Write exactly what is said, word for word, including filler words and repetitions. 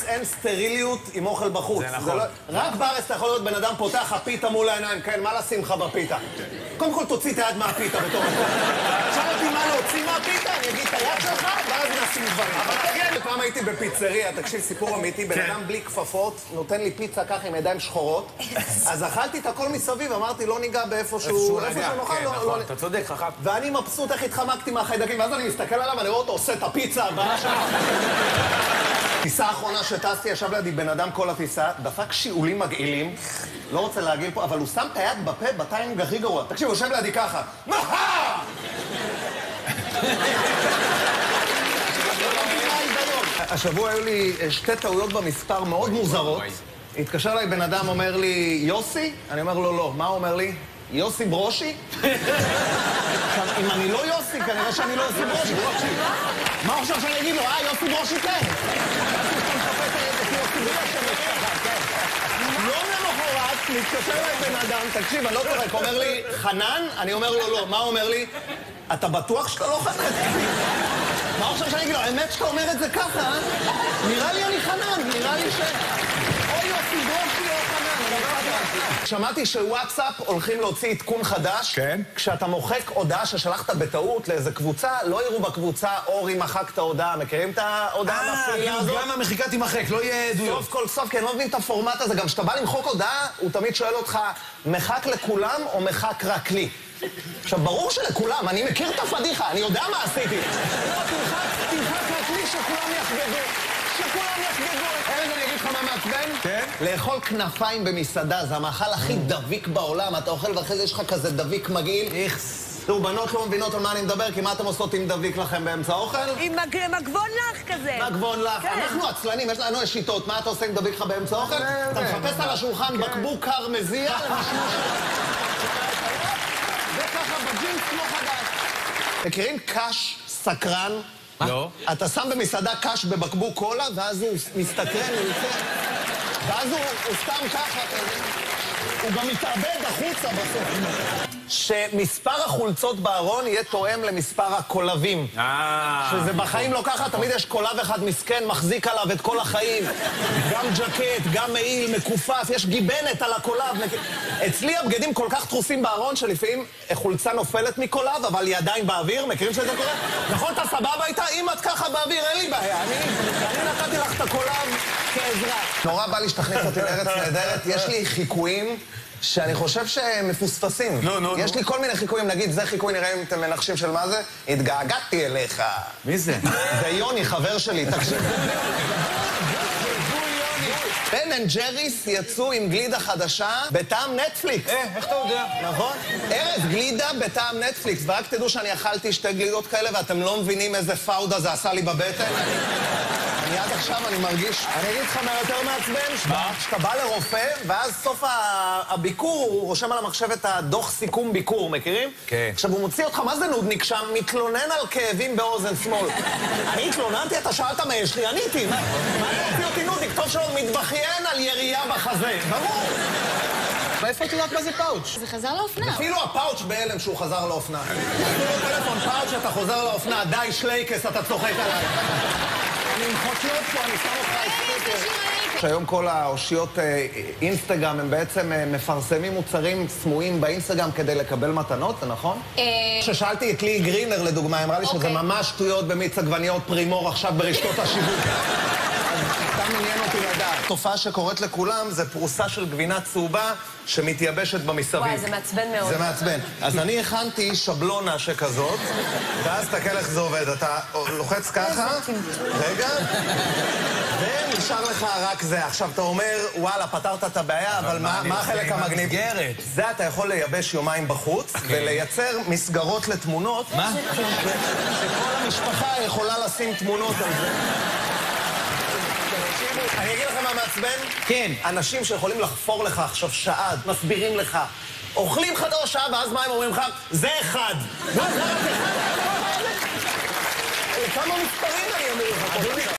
בארץ אין סטריליות עם אוכל בחוץ. זה נכון. לא... רק בארץ אתה יכול להיות בן אדם פותח, הפיתה מול העיניים, כן, מה לשים לך בפיתה? קודם כל תוציא את היד מהפיתה בתור הכל. עכשיו אותי מה להוציא מהפיתה, אני אגיד את היד שלך, ואז נשים דברים. אבל תגיד, פעם הייתי בפיצריה, תקשיב, סיפור אמיתי, בן אדם בלי כפפות, נותן לי פיצה ככה עם ידיים שחורות, אז אכלתי את הכל מסביב, אמרתי, לא ניגע באיפה שהוא נוכל, לא... אתה צודק, חכם. ואני מבסוט איך התחמקתי מהחיידקים, ואז אני מסתכל עליו, אני רואה אותו עושה את הפיצה הבאה שם. טיסה האחרונה שטסתי, ישב לידי בן אדם כל הטיסה, דפק שיעולים מגעילים, לא רוצה להגעיל פה, אבל הוא שם את היד בפה בטיימינג הכי גרוע. תקשיב, הוא יושב לידי ככה. מהה! השבוע היו לי שתי טעויות במספר מאוד מוזרות. התקשר אליי בן אדם, אומר לי, יוסי? אני אומר לו, לא. מה הוא אומר לי? יוסי ברושי? עכשיו, אם אני לא יוסי, כנראה שאני לא יוסי ברושי. מה עכשיו שאני אגיד לו? אה, יוסי ברושי כן. לא למחרת, מתקשר אליי בן אדם, תקשיב, אני לא צוחק, אומר לי, חנן? אני אומר לו, לא. מה הוא אומר לי? אתה בטוח שאתה לא חנן? מה עכשיו שאני אגיד לו? האמת שאתה אומר את זה ככה, נראה לי אני חנן, נראה לי ש... או יוסי ברושי או חנן, אני לא יודע. שמעתי שוואטסאפ הולכים להוציא עדכון חדש. כן. כשאתה מוחק הודעה ששלחת בטעות לאיזה קבוצה, לא יראו בקבוצה אורי מחק את ההודעה. מכירים את ההודעה המפעילה הזאת? גם המחיקה תימחק, לא יהיה עדויות. סוף כל סוף, כי אני לא מבין את הפורמט הזה. גם כשאתה בא למחוק הודעה, הוא תמיד שואל אותך, מחק לכולם או מחק רק לי? עכשיו, ברור שלכולם, אני מכיר את הפדיחה, אני יודע מה עשיתי. לא, תמחק, תמחק רק לי שכולם יחגגו. שכולם יחגגו. ארז, אני אגיד לך מה מעצבן? כן? לאכול כנפיים במסעדה, זה המאכל הכי דביק בעולם. אתה אוכל ואחרי זה יש לך כזה דביק מגעיל. איכס. תראו, בנות לא מבינות על מה אני מדבר, כי מה אתם עושות עם דביק לכם באמצע האוכל? עם מגבון לך כזה. מגבון לך. כן. אנחנו עצלנים, יש לנו שיטות. מה אתה עושה עם דביק לך באמצע האוכל? אתה מחפש על השולחן בקבוק קר מזיע, וככה בג'ינס כמו חדש. מכירים קש סקרן? לא. אתה שם במסעדה קש בבקבוק קולה, ואז הוא מסתקרן, הוא יוצא. ואז הוא, הוא סתם ככה, הוא גם מתאבד החוצה בסוף. שמספר החולצות בארון יהיה תואם למספר הקולבים. אה... שזה בחיים לא ככה, תמיד יש קולב אחד מסכן, מחזיק עליו את כל החיים. גם ג'קט, גם מעיל, מקופף, יש גיבנת על הקולב. אצלי הבגדים כל כך דחוסים בארון, שלפעמים חולצה נופלת מקולב, אבל היא עדיין באוויר. מכירים שזה קורה? נכון, אתה סבבה איתה? אם את ככה באוויר, אין לי בעיה. אני, אני נתתי לך את הקולב כעזרה. נורא בא לי שתכניס אותי לארץ נהדרת. יש לי חיקויים שאני חושב שהם מפוספסים. נו, נו, יש לי כל מיני חיקויים, נגיד, זה חיקוי, נראה אם אתם מנחשים של מה זה. התגעגעתי אליך. מי זה? זה יוני, חבר שלי, תקשיב. בן אנד ג'ריס יצאו עם גלידה חדשה בטעם נטפליקס. אה, איך אתה יודע? נכון? ארז, גלידה בטעם נטפליקס, ורק תדעו שאני אכלתי שתי גלידות כאלה ואתם לא מבינים איזה פאודה זה עשה לי בבטן. אני עד עכשיו, אני מרגיש... אני אגיד לך מה יותר מעצבן, שאתה בא לרופא, ואז סוף הביקור, הוא רושם על המחשב את הדוח סיכום ביקור, מכירים? כן. עכשיו, הוא מוציא אותך, מה זה נודניק שם? מתלונן על כאבים באוזן שמאל. אני התלוננתי, אתה שאלת מה יש לי, עניתי. מה אתה מוציא אותי נודניק? טוב שלא מתבכיין על ירייה בחזה. ברור. מאיפה את יודעת מה זה פאוץ'? זה חזר לאופנה. אפילו הפאוץ' בהלם שהוא חזר לאופנה. אפילו טלפון פאוץ' אתה חוזר לאופנה, די שלייקס, אתה צוחק עליי. אני עם חוטיות פה, אני שם אותך ספיקר. שהיום כל האושיות אינסטגרם הם בעצם מפרסמים מוצרים סמויים באינסטגרם כדי לקבל מתנות, זה נכון? כששאלתי את לי גרינר לדוגמה, היא אמרה לי שזה ממש שטויות במיץ עגבניות פרימור עכשיו ברשתות השיווק. סתם עניין אותי לדעת. תופעה שקורית לכולם זה פרוסה של גבינה צהובה שמתייבשת במסביב. וואי, זה מעצבן מאוד. זה מעצבן. אז אני הכנתי שבלונה שכזאת, ואז תקל איך זה עובד. אתה לוחץ ככה, רגע, ונשאר לך רק זה. עכשיו אתה אומר, וואלה, פתרת את הבעיה, אבל מה החלק המגניב? זה אתה יכול לייבש יומיים בחוץ, ולייצר מסגרות לתמונות. מה? שכל המשפחה יכולה לשים תמונות על זה. אני אגיד לכם מה מעצבן? כן. אנשים שיכולים לחפור לך עכשיו שעה, מסבירים לך, אוכלים חדור שעה, ואז מה הם אומרים לך? זה אחד. מה זה רק אחד? כמה מספרים אני אומר לך?